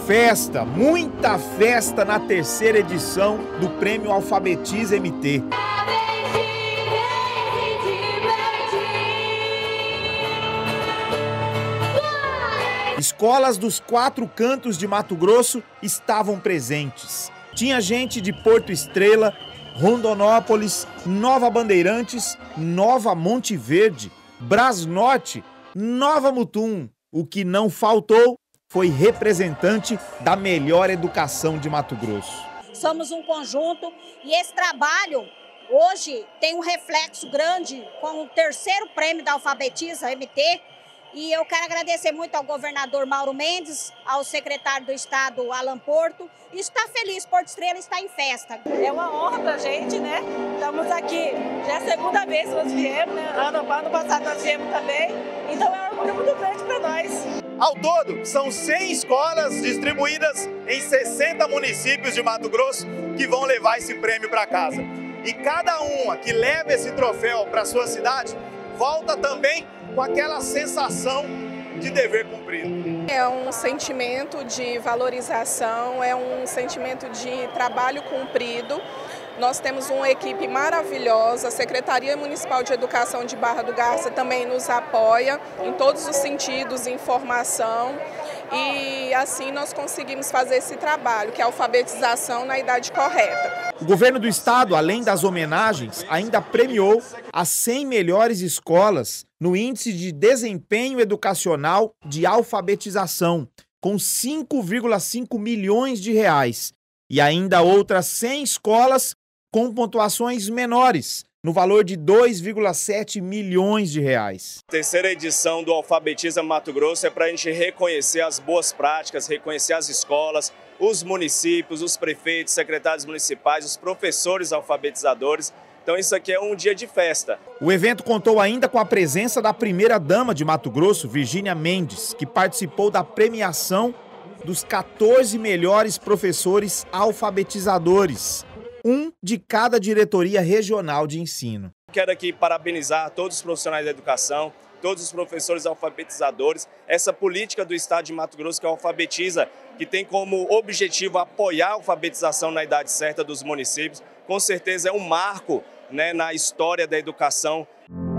festa, muita festa na terceira edição do Prêmio Alfabetiza MT. Escolas dos 4 cantos de Mato Grosso estavam presentes. Tinha gente de Porto Estrela, Rondonópolis, Nova Bandeirantes, Nova Monte Verde, Brasnorte, Nova Mutum. O que não faltou foi representante da melhor educação de Mato Grosso. Somos um conjunto e esse trabalho hoje tem um reflexo grande com o terceiro prêmio da Alfabetiza MT. E eu quero agradecer muito ao governador Mauro Mendes, ao secretário do Estado, Alan Porto, e está feliz, Porto Estrela está em festa. É uma honra para a gente, né? Estamos aqui, já é a segunda vez que nós viemos, né? Ano passado nós viemos também, então é um orgulho muito grande para nós. Ao todo, são 100 escolas distribuídas em 60 municípios de Mato Grosso que vão levar esse prêmio para casa. E cada uma que leva esse troféu para sua cidade, volta também com aquela sensação de dever cumprido. É um sentimento de valorização, é um sentimento de trabalho cumprido. Nós temos uma equipe maravilhosa, a Secretaria Municipal de Educação de Barra do Garça também nos apoia em todos os sentidos, informação, e assim nós conseguimos fazer esse trabalho, que é a alfabetização na idade correta. O governo do estado, além das homenagens, ainda premiou as 100 melhores escolas no Índice de Desempenho Educacional de Alfabetização, com 5,5 milhões de reais. E ainda outras 100 escolas com pontuações menores, no valor de 2,7 milhões de reais. A terceira edição do Alfabetiza Mato Grosso é para a gente reconhecer as boas práticas, reconhecer as escolas, os municípios, os prefeitos, secretários municipais, os professores alfabetizadores. Então isso aqui é um dia de festa. O evento contou ainda com a presença da primeira-dama de Mato Grosso, Virgínia Mendes, que participou da premiação dos 14 melhores professores alfabetizadores, um de cada diretoria regional de ensino. Quero aqui parabenizar todos os profissionais da educação, todos os professores alfabetizadores, essa política do estado de Mato Grosso que é Alfabetiza, que tem como objetivo apoiar a alfabetização na idade certa dos municípios. Com certeza é um marco, né, na história da educação.